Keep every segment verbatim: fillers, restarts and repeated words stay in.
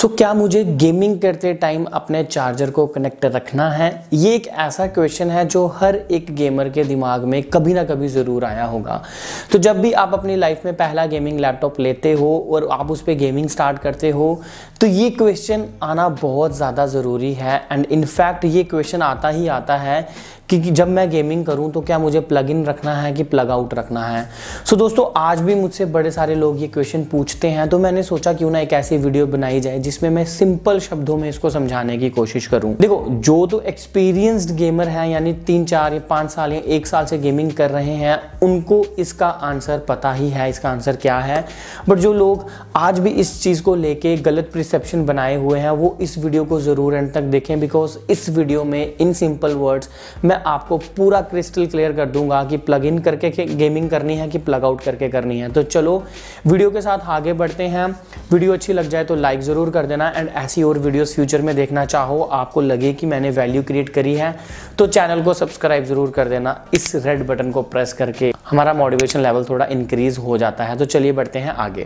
सो so, क्या मुझे gaming करते टाइम अपने चार्जर को कनेक्ट रखना है? ये एक ऐसा क्वेश्चन है जो हर एक गेमर के दिमाग में कभी ना कभी ज़रूर आया होगा। तो जब भी आप अपनी लाइफ में पहला गेमिंग लैपटॉप लेते हो और आप उस पर गेमिंग स्टार्ट करते हो तो ये क्वेश्चन आना बहुत ज़्यादा ज़रूरी है। एंड इनफैक्ट ये क्वेश्चन आता ही आता है कि जब मैं गेमिंग करूं तो क्या मुझे प्लग इन रखना है कि प्लग आउट रखना है। सो so, दोस्तों आज भी मुझसे बड़े सारे लोग ये क्वेश्चन पूछते हैं, तो मैंने सोचा क्यों ना एक ऐसी वीडियो बनाई जाए जिसमें मैं सिंपल शब्दों में इसको समझाने की कोशिश करूं। देखो, जो तो एक्सपीरियंस्ड गेमर है यानी तीन चार या पाँच साल या एक साल से गेमिंग कर रहे हैं उनको इसका आंसर पता ही है, इसका आंसर क्या है। बट जो लोग आज भी इस चीज़ को लेके गलत प्रिसेप्शन बनाए हुए हैं वो इस वीडियो को ज़रूर एंड तक देखें, बिकॉज इस वीडियो में इन सिंपल वर्ड्स मैं आपको पूरा क्रिस्टल क्लियर कर दूंगा कि प्लग इन करके गेमिंग करनी है कि प्लग आउट करके करनी है। तो चलो वीडियो के साथ आगे बढ़ते हैं। वीडियो अच्छी लग जाए तो लाइक ज़रूर कर देना एंड ऐसी और वीडियोस फ्यूचर में देखना चाहो, आपको लगे कि मैंने वैल्यू क्रिएट करी है तो चैनल को सब्सक्राइब ज़रूर कर देना। इस रेड बटन को प्रेस करके हमारा मोटिवेशन लेवल थोड़ा इंक्रीज हो जाता है। तो चलिए बढ़ते हैं आगे।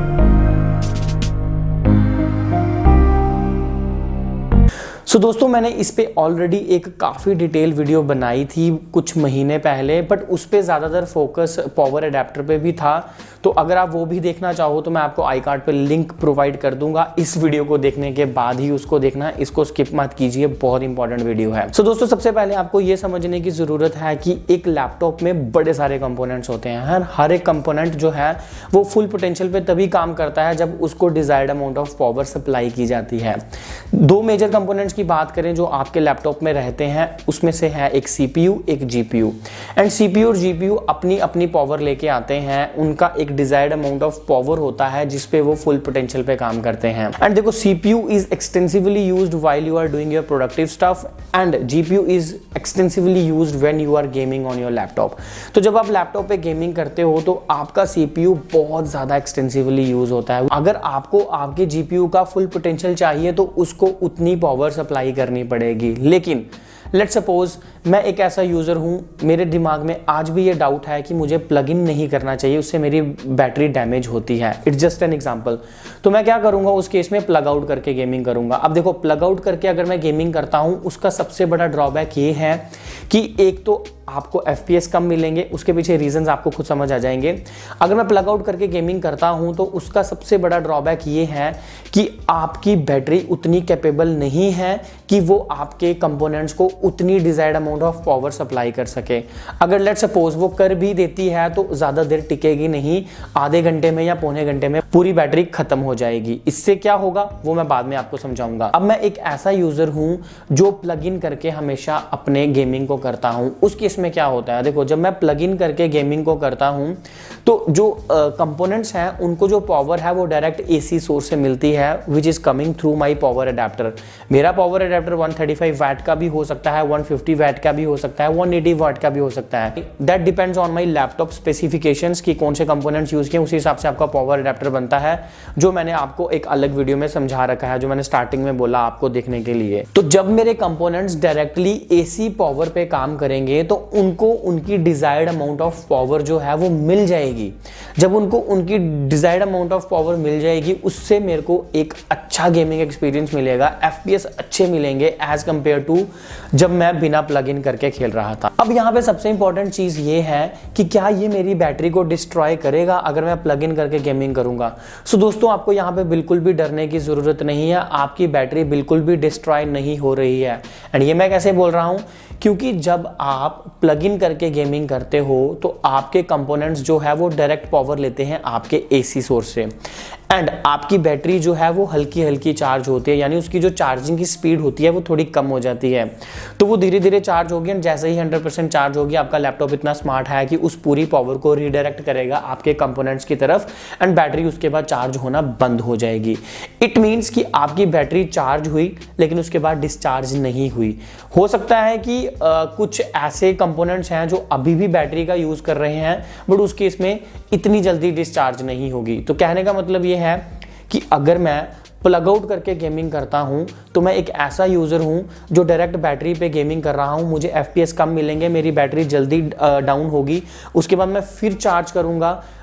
सो so, दोस्तों मैंने इस पे ऑलरेडी एक काफ़ी डिटेल वीडियो बनाई थी कुछ महीने पहले, बट उस पे ज़्यादातर फोकस पावर अडेप्टर पे भी था। तो अगर आप वो भी देखना चाहो तो मैं आपको आई कार्ड पे लिंक प्रोवाइड कर दूंगा। इस वीडियो को देखने के बाद ही उसको देखना, इसको स्किप मत कीजिए, बहुत इंपॉर्टेंट वीडियो है। सो so, दोस्तों सबसे पहले आपको ये समझने की ज़रूरत है कि एक लैपटॉप में बड़े सारे कंपोनेंट्स होते हैं। हर हर एक कंपोनेंट जो है वो फुल पोटेंशियल पे तभी काम करता है जब उसको desired amount of power supply की जाती है। दो मेजर कंपोनेंट्स की बात करें जो आपके लैपटॉप में रहते हैं उसमें से है एक सीपीयू, एक जीपीयू। एंड सीपीयू और जीपीयू अपनी अपनी पावर लेके आते हैं, उनका एक डिजायर्ड अमाउंट ऑफ पावर होता है जिसपे वो फुल पोटेंशियल पे काम करते हैं। एंड देखो, CPU is extensively used while you are doing your productive stuff and GPU is extensively used when you are gaming on your laptop. तो जब आप लैपटॉप पे गेमिंग करते हो तो आपका सीपीयू बहुत ज्यादा एक्सटेंसिवली यूज होता है। अगर आपको आपके जीपीयू का फुल पोटेंशियल चाहिए तो उसको उतनी पावर सप्लाई करनी पड़ेगी। लेकिन लेट्स सपोज मैं एक ऐसा यूज़र हूँ, मेरे दिमाग में आज भी ये डाउट है कि मुझे प्लग इन नहीं करना चाहिए, उससे मेरी बैटरी डैमेज होती है। It's just an example. तो मैं क्या करूँगा उस केस में, प्लग आउट करके गेमिंग करूँगा। अब देखो, प्लग आउट करके अगर मैं गेमिंग करता हूँ उसका सबसे बड़ा ड्रॉबैक ये है कि एक तो आपको एफ पी एस कम मिलेंगे, उसके पीछे रीजंस आपको खुद समझ आ जाएंगे। अगर मैं प्लग आउट करके गेमिंग करता हूं तो उसका सबसे बड़ा ड्रॉबैक ये है कि आपकी बैटरी उतनी कैपेबल नहीं है कि वो आपके कंपोनेंट्स को उतनी desired amount of power supply कर सके। अगर लेट सपोज वो कर भी देती है तो ज़्यादा देर टिकेगी नहीं, आधे घंटे में या पौने घंटे में पूरी बैटरी खत्म हो जाएगी। इससे क्या होगा वो मैं बाद में आपको समझाऊंगा। अब मैं एक ऐसा यूज़र हूँ जो प्लग इन करके हमेशा अपने गेमिंग को करता हूँ। उस केस में क्या होता है, देखो, जब मैं प्लग इन करके गेमिंग को करता हूं तो जो कंपोनेंट्स uh, हैं उनको जो पावर है वो डायरेक्ट एसी सोर्स से मिलती है, which is coming through my power adapter. मेरा power adapter one thirty five watt का भी हो सकता है, वन फिफ्टी वैट का भी हो सकता है, वन एटी वैट का भी हो सकता है। That depends on my laptop specifications कि कौन से कंपोनेंट्स यूज किए, उसी हिसाब से आपका पावर अडेप्टर बनता है, जो मैंने आपको एक अलग वीडियो में समझा रखा है, जो मैंने स्टार्टिंग में बोला आपको देखने के लिए। तो जब मेरे कंपोनेंट्स डायरेक्टली एसी पावर पे काम करेंगे तो उनको उनकी डिजायर्ड अमाउंट ऑफ पावर जो है वो मिल जाएगी। जब उनको उनकी डिजायर्ड अमाउंट ऑफ पावर मिल जाएगी उससे मेरे को एक अच्छा गेमिंग एक्सपीरियंस मिलेगा, एफपीएस अच्छे मिलेंगे एज कंपेयर टू जब मैं बिना प्लग इन करके खेल रहा था। अब यहाँ पे सबसे इंपॉर्टेंट चीज ये है कि क्या ये मेरी बैटरी को डिस्ट्रॉय करेगा अगर मैं प्लग इन करके गेमिंग करूंगा। सो दोस्तों आपको यहाँ पे बिल्कुल भी डरने की जरूरत नहीं है, आपकी बैटरी बिल्कुल भी डिस्ट्रॉय नहीं हो रही है। एंड ये मैं कैसे बोल रहा हूँ, क्योंकि जब आप प्लग इन करके गेमिंग करते हो तो आपके कंपोनेंट्स जो है वो डायरेक्ट पावर लेते हैं आपके एसी सोर्स से एंड आपकी बैटरी जो है वो हल्की हल्की चार्ज होती है, यानी उसकी जो चार्जिंग की स्पीड होती है वो थोड़ी कम हो जाती है। तो वो धीरे धीरे चार्ज होगी एंड जैसे ही हंड्रेड परसेंट चार्ज होगी, आपका लैपटॉप इतना स्मार्ट है कि उस पूरी पावर को रीडायरेक्ट करेगा आपके कंपोनेंट्स की तरफ एंड बैटरी उसके बाद चार्ज होना बंद हो जाएगी। इट मीन्स कि आपकी बैटरी चार्ज हुई लेकिन उसके बाद डिस्चार्ज नहीं हुई। हो सकता है कि आ, कुछ ऐसे कंपोनेंट्स हैं जो अभी भी बैटरी का यूज कर रहे हैं बट उस केस में इतनी जल्दी डिस्चार्ज नहीं होगी। तो कहने का मतलब ये है कि अगर मैं प्लग आउट करके गेमिंग करता हूं तो मैं एक ऐसा यूज़र हूं जो डायरेक्ट बैटरी पे गेमिंग कर रहा हूं, मुझे एफपीएस कम मिलेंगे, मेरी बैटरी जल्दी डाउन होगी, उसके बाद मैं फिर चार्ज करूंगा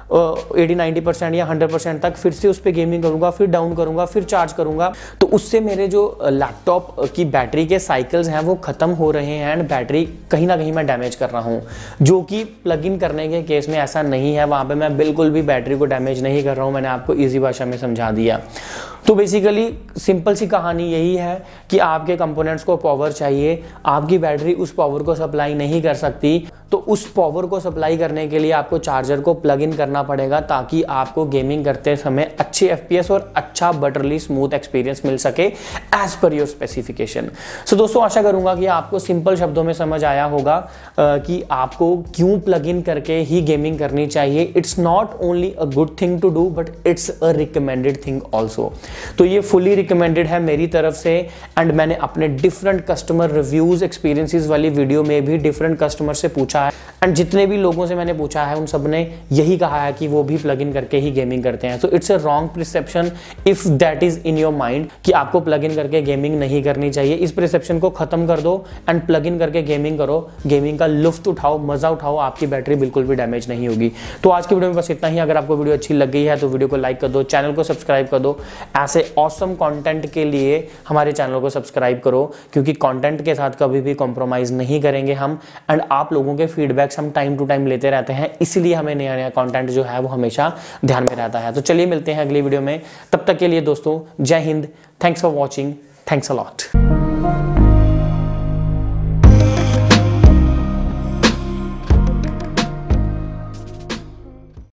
एटी नाइन्टी परसेंट या हंड्रेड परसेंट तक, फिर से उस पर गेमिंग करूँगा, फिर डाउन करूँगा, फिर चार्ज करूँगा, तो उससे मेरे जो लैपटॉप की बैटरी के साइकिल्स हैं वो ख़त्म हो रहे हैं एंड बैटरी कहीं ना कहीं मैं डैमेज कर रहा हूँ। जो कि प्लग इन करने के केस में ऐसा नहीं है, वहाँ पे मैं बिल्कुल भी बैटरी को डैमेज नहीं कर रहा हूँ। मैंने आपको इजी भाषा में समझा दिया। तो बेसिकली सिंपल सी कहानी यही है कि आपके कंपोनेंट्स को पावर चाहिए, आपकी बैटरी उस पावर को सप्लाई नहीं कर सकती, तो उस पावर को सप्लाई करने के लिए आपको चार्जर को प्लग इन करना पड़ेगा ताकि आपको गेमिंग करते समय अच्छे एफपीएस और अच्छा बटरली स्मूथ एक्सपीरियंस मिल सके एज पर योर स्पेसिफिकेशन। सो दोस्तों, आशा करूंगा कि आपको सिंपल शब्दों में समझ आया होगा आ, कि आपको क्यों प्लग इन करके ही गेमिंग करनी चाहिए। It's not only a good thing to do but it's a recommended thing also. तो ये फुली रिकमेंडेड है मेरी तरफ से एंड मैंने अपने डिफरेंट कस्टमर रिव्यूज एक्सपीरियंसेस वाली वीडियो में भी डिफरेंट कस्टमर से पूछा है एंड जितने भी लोगों से मैंने पूछा है उन सब ने यही कहा है कि वो भी प्लग इन करके ही गेमिंग करते हैं। So it's a wrong perception if that is in your mind कि आपको प्लग इन करके गेमिंग नहीं करनी चाहिए। इस प्रिसेप्शन को खत्म कर दो एंड प्लग इन करके गेमिंग करो, गेमिंग का लुफ्त उठाओ, मजा उठाओ, आपकी बैटरी बिल्कुल भी डैमेज नहीं होगी। तो आज की वीडियो में बस इतना ही। अगर आपको वीडियो अच्छी लग गई है तो वीडियो को लाइक कर दो, चैनल को सब्सक्राइब कर दो। ऐसे ऑसम कंटेंट के लिए हमारे चैनल को सब्सक्राइब करो क्योंकि कंटेंट के साथ कभी भी कॉम्प्रोमाइज नहीं करेंगे हम एंड आप लोगों के फीडबैक्स हम टाइम टू टाइम लेते रहते हैं, इसलिए हमें नया नया कंटेंट जो है वो हमेशा ध्यान में रहता है। तो चलिए मिलते हैं अगली वीडियो में, तब तक के लिए दोस्तों जय हिंद, thanks for watching, thanks a lot.